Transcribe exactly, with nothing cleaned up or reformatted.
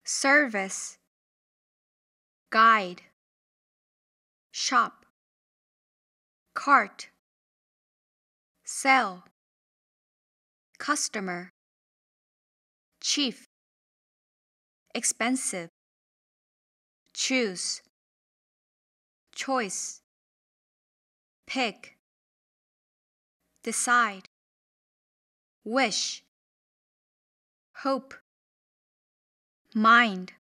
service, guide, shop, cart, sell, customer, chief, expensive, choose, choice, pick, decide, wish, hope, mind,